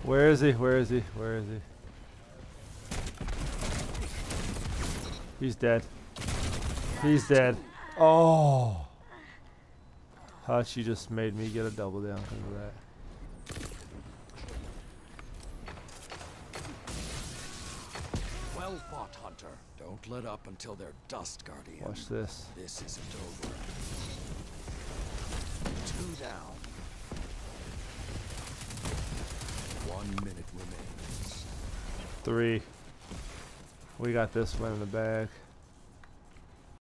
Where is he? Where is he? Where is he? He's dead. He's dead. Oh. Hachi just made me get a double down because of that. Well fought, Hunter. Don't let up until they're dust, Guardian. Watch this. This isn't over. 2 down. 1 minute remains. 3. We got this one in the bag.